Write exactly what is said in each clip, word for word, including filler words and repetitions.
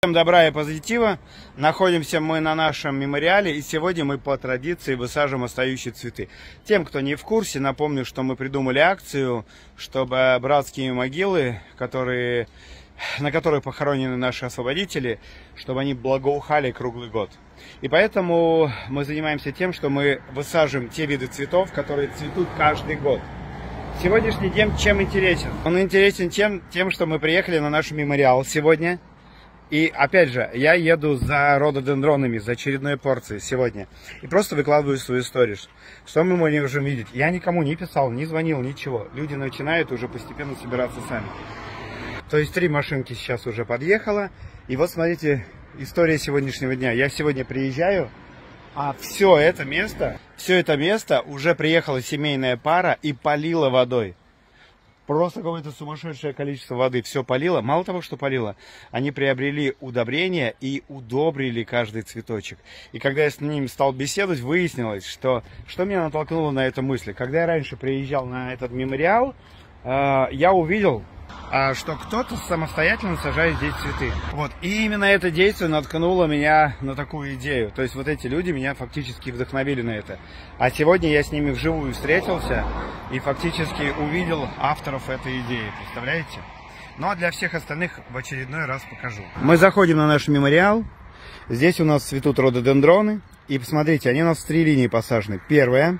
Всем добра и позитива. Находимся мы на нашем мемориале, и сегодня мы по традиции высаживаем остающие цветы. Тем, кто не в курсе, напомню, что мы придумали акцию, чтобы братские могилы, которые, на которых похоронены наши освободители, чтобы они благоухали круглый год. И поэтому мы занимаемся тем, что мы высаживаем те виды цветов, которые цветут каждый год. Сегодняшний день чем интересен? Он интересен тем, тем, что мы приехали на наш мемориал сегодня. И опять же, я еду за рододендронами, за очередной порцией сегодня. И просто выкладываю свою историю. Что мы можем видеть? Я никому не писал, не звонил, ничего. Люди начинают уже постепенно собираться сами. То есть три машинки сейчас уже подъехало. И вот смотрите, история сегодняшнего дня. Я сегодня приезжаю, а все это место, все это место уже приехала семейная пара и полила водой. Просто какое-то сумасшедшее количество воды. Все полило. Мало того, что полило, они приобрели удобрения и удобрили каждый цветочек. И когда я с ними стал беседовать, выяснилось, что, что меня натолкнуло на эту мысль. Когда я раньше приезжал на этот мемориал, э, я увидел, э, что кто-то самостоятельно сажает здесь цветы. Вот. И именно это действие наткнуло меня на такую идею. То есть вот эти люди меня фактически вдохновили на это. А сегодня я с ними вживую встретился и фактически увидел авторов этой идеи, представляете? Ну а для всех остальных в очередной раз покажу. Мы заходим на наш мемориал. Здесь у нас цветут рододендроны. И посмотрите, они у нас в три линии посажены. Первая,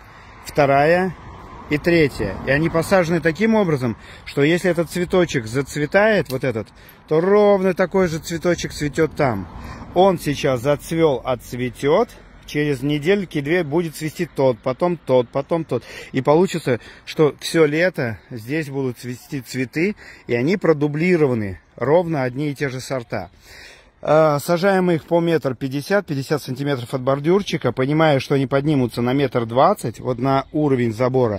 вторая и третья. И они посажены таким образом, что если этот цветочек зацветает, вот этот, то ровно такой же цветочек цветет там. Он сейчас зацвел, отцветет. Через недельки-две будет цвести тот, потом тот, потом тот. И получится, что все лето здесь будут цвести цветы, и они продублированы, ровно одни и те же сорта. Сажаем их по метр пятьдесят, пятьдесят сантиметров от бордюрчика, понимая, что они поднимутся на метр двадцать, вот на уровень забора.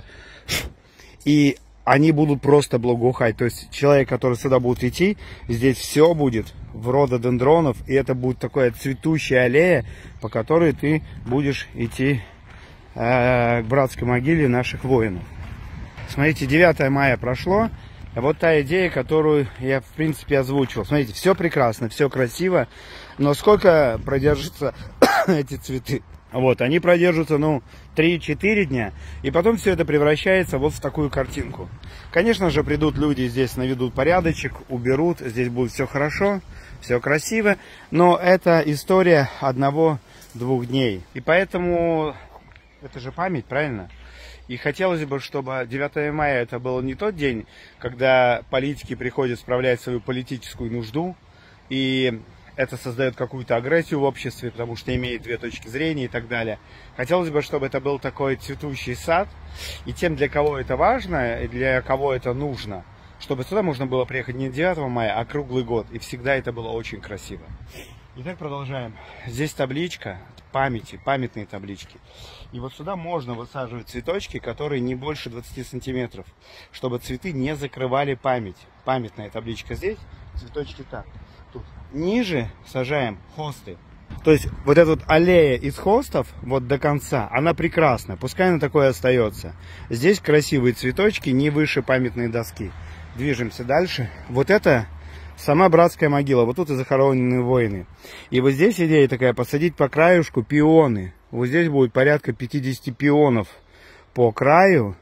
И они будут просто благоухать. То есть человек, который сюда будет идти, здесь все будет в рододендронов, и это будет такая цветущая аллея, по которой ты будешь идти э, к братской могиле наших воинов. Смотрите, девятое мая прошло. Вот та идея, которую я, в принципе, озвучил. Смотрите, все прекрасно, все красиво, но сколько продержатся эти цветы? Вот, они продержатся, ну, три-четыре дня, и потом все это превращается вот в такую картинку. Конечно же, придут люди здесь, наведут порядочек, уберут, здесь будет все хорошо, все красиво, но это история одного-двух дней. И поэтому, это же память, правильно? И хотелось бы, чтобы девятое мая это был не тот день, когда политики приходят справлять свою политическую нужду, и это создает какую-то агрессию в обществе, потому что имеет две точки зрения и так далее. Хотелось бы, чтобы это был такой цветущий сад, и тем, для кого это важно, и для кого это нужно, чтобы сюда можно было приехать не девятого мая, а круглый год, и всегда это было очень красиво. Итак, продолжаем. Здесь табличка памяти, памятные таблички. И вот сюда можно высаживать цветочки, которые не больше двадцати сантиметров, чтобы цветы не закрывали память. Памятная табличка здесь, цветочки так. Тут. Ниже сажаем хосты. То есть вот эта вот аллея из хостов вот до конца, она прекрасна. Пускай она такое остается. Здесь красивые цветочки не выше памятной доски. Движемся дальше. Вот это сама братская могила. Вот тут и захоронены воины. И вот здесь идея такая: посадить по краюшку пионы. Вот здесь будет порядка пятидесяти пионов по краю.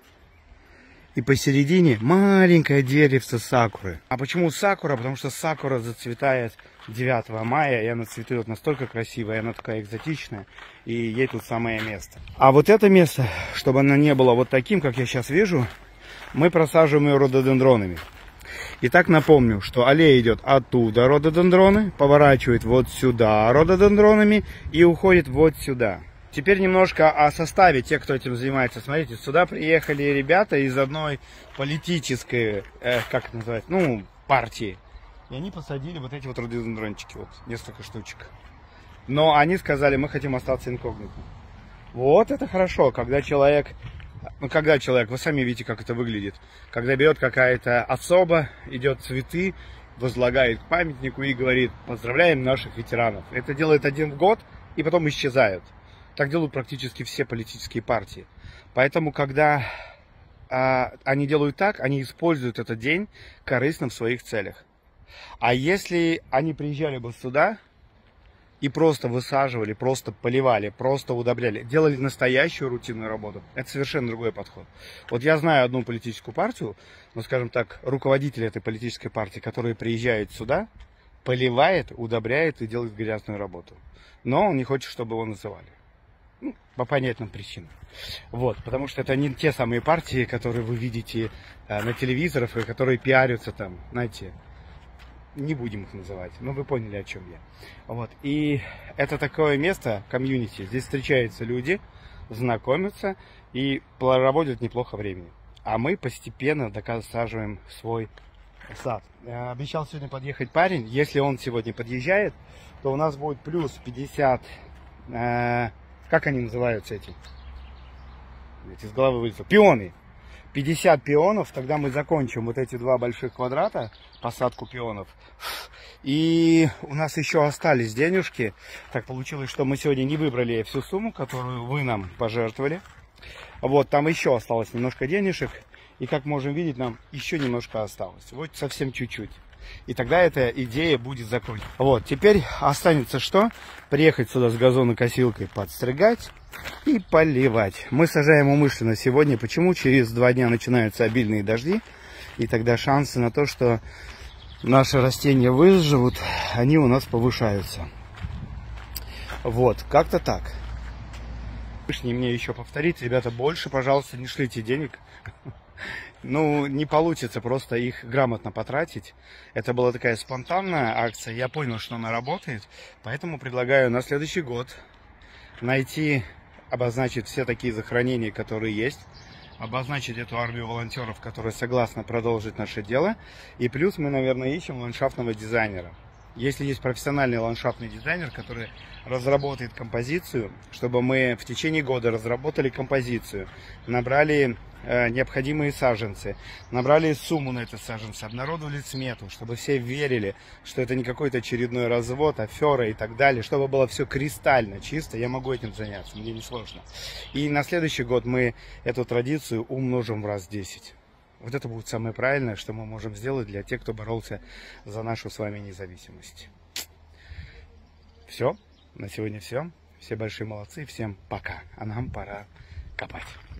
И посередине маленькое деревце сакуры. А почему сакура? Потому что сакура зацветает девятого мая, и она цветет настолько красиво, и она такая экзотичная, и ей тут самое место. А вот это место, чтобы оно не было вот таким, как я сейчас вижу, мы просаживаем ее рододендронами. Итак, напомню, что аллея идет оттуда рододендроны, поворачивает вот сюда рододендронами и уходит вот сюда. Теперь немножко о составе тех, кто этим занимается. Смотрите, сюда приехали ребята из одной политической, э, как это называется, ну, партии. И они посадили вот эти вот рододендрончики, вот, несколько штучек. Но они сказали, мы хотим остаться инкогнито. Вот это хорошо, когда человек, ну, когда человек, вы сами видите, как это выглядит. Когда берет какая-то особа, идет цветы, возлагает к памятнику и говорит: поздравляем наших ветеранов. Это делает один в год и потом исчезают. Так делают практически все политические партии. Поэтому, когда а, они делают так, они используют этот день корыстно в своих целях. А если они приезжали бы сюда и просто высаживали, просто поливали, просто удобряли, делали настоящую рутинную работу, это совершенно другой подход. Вот я знаю одну политическую партию, ну, скажем так, руководитель этой политической партии, который приезжает сюда, поливает, удобряет и делает грязную работу. Но он не хочет, чтобы его называли. Ну, по понятным причинам. Вот, потому что это не те самые партии, которые вы видите э, на телевизорах, и которые пиарятся там, знаете, не будем их называть, но вы поняли, о чем я. Вот, и это такое место, комьюнити, здесь встречаются люди, знакомятся и проводят неплохо времени. А мы постепенно досаживаем свой сад. Я обещал сегодня подъехать парень, если он сегодня подъезжает, то у нас будет плюс пятьдесят, э, как они называются эти? Из головы вылезло. Пионы. пятьдесят пионов, тогда мы закончим вот эти два больших квадрата, посадку пионов. И у нас еще остались денежки. Так получилось, что мы сегодня не выбрали всю сумму, которую вы нам пожертвовали. Вот, там еще осталось немножко денежек. И как можем видеть, нам еще немножко осталось. Вот совсем чуть-чуть. И тогда эта идея будет закончена. Вот, теперь останется что? Приехать сюда с газонокосилкой, подстригать и поливать. Мы сажаем умышленно сегодня. Почему? Через два дня начинаются обильные дожди. И тогда шансы на то, что наши растения выживут, они у нас повышаются. Вот, как-то так. Лишнее мне еще повторить. Ребята, больше, пожалуйста, не шлите денег. Ну, не получится просто их грамотно потратить. Это была такая спонтанная акция. Я понял, что она работает. Поэтому предлагаю на следующий год найти, обозначить все такие захоронения, которые есть. Обозначить эту армию волонтеров, которые согласны продолжить наше дело. И плюс мы, наверное, ищем ландшафтного дизайнера. Если есть профессиональный ландшафтный дизайнер, который разработает композицию, чтобы мы в течение года разработали композицию, набрали э, необходимые саженцы, набрали сумму на эти саженцы, обнародовали смету, чтобы все верили, что это не какой-то очередной развод, афера и так далее, чтобы было все кристально чисто, я могу этим заняться, мне не сложно. И на следующий год мы эту традицию умножим в раз десять. Вот это будет самое правильное, что мы можем сделать для тех, кто боролся за нашу с вами независимость. Все. На сегодня все. Все большие молодцы. Всем пока. А нам пора копать.